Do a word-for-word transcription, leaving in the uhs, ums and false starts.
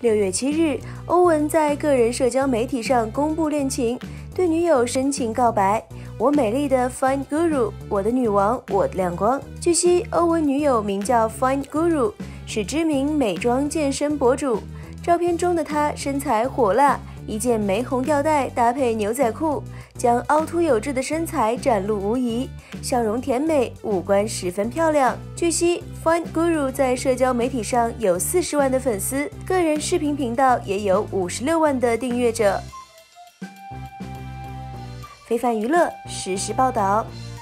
六月七日，欧文在个人社交媒体上公布恋情，对女友深情告白：“我美丽的 Fine Guru， 我的女王，我的亮光。”据悉，欧文女友名叫 Fine Guru， 是知名美妆健身博主。照片中的她身材火辣，一件玫红吊带搭配牛仔裤，将凹凸有致的身材展露无遗，笑容甜美，五官十分漂亮。据悉 ，Fine Guru 在社交媒体上有四十万的粉丝，个人视频频道也有五十六万的订阅者。非凡娱乐实时报道。